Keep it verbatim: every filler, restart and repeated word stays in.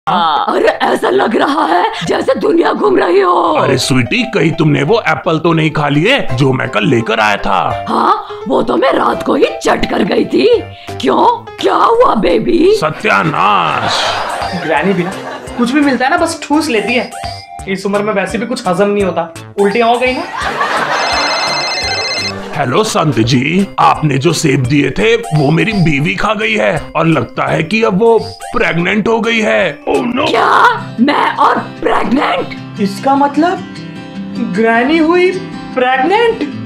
अरे ऐसा लग रहा है जैसे दुनिया घूम रही हो। अरे स्वीटी, कहीं तुमने वो एप्पल तो नहीं खा लिए जो मैं कल लेकर आया था? हाँ, वो तो मैं रात को ही चट कर गई थी। क्यों, क्या हुआ बेबी? सत्यानाश। ग्रैनी भी ना कुछ भी मिलता है ना बस ठूस लेती है। इस उम्र में वैसे भी कुछ हजम नहीं होता, उल्टियां हो गई ना। हेलो संत जी, आपने जो सेब दिए थे वो मेरी बीवी खा गई है और लगता है कि अब वो प्रेग्नेंट हो गई है। Oh no. क्या? मैं और प्रेग्नेंट? इसका मतलब ग्रैनी हुई प्रेग्नेंट?